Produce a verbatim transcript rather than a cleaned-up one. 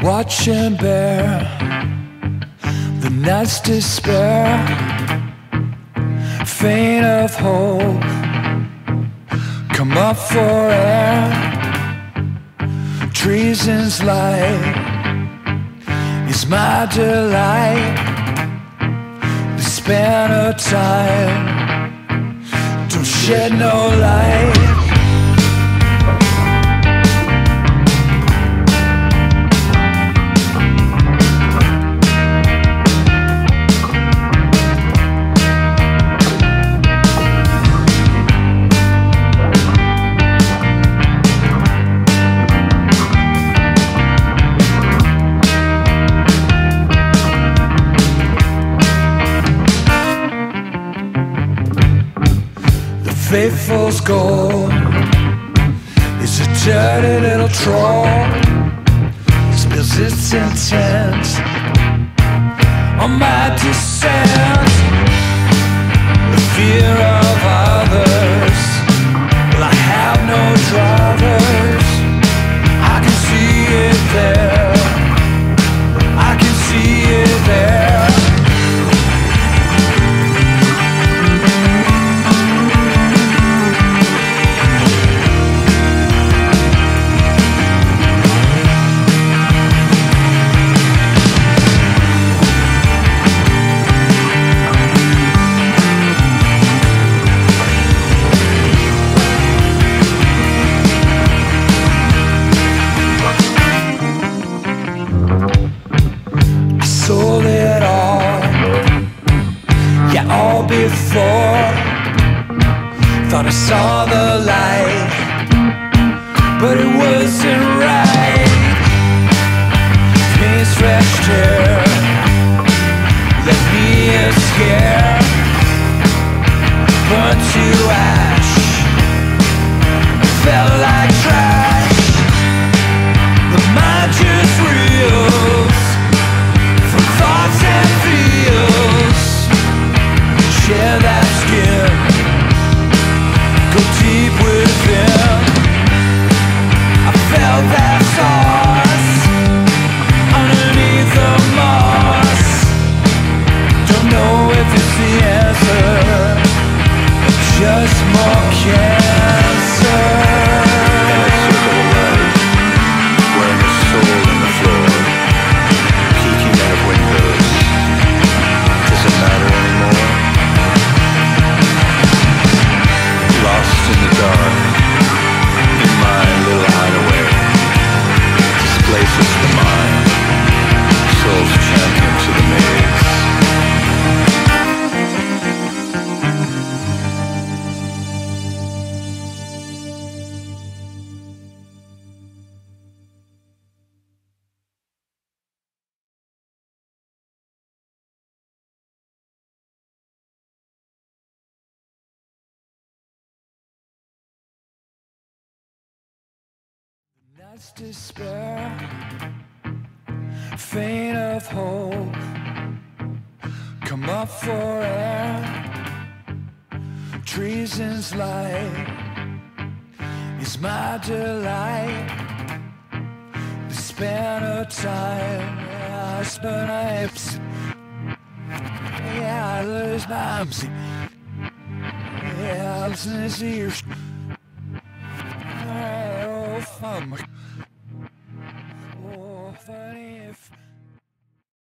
Watch and bear the night's despair, faint of hope, come up for air. Treason's light is my delight. The span of time don't shed no light. Faithful's goal is a dirty little troll, spills its intent on my descent. The fear of others, well, I have no drivers. I can see it there, I can see it there. Before, thought I saw the light, but it wasn't right. Pain stretched here, left me a scare, burned to ash, felt like trash. The mind just reels from thoughts and feels. Share that skin, go deep within. I felt that sauce underneath the moss. Don't know if it's the answer, or just more cancer. In a circle of light, wearing a soul in the floor, peeking out windows. Does it matter anymore? Lost in the dark, in my little hideaway, displaces the mind, soul's champion to the maze. Night's despair, faint of hope, come up for air. Treason's light is my delight. The span of time, I spun apes. Yeah, I lose my arms. Yeah, I listen to ears. Oh, fuck.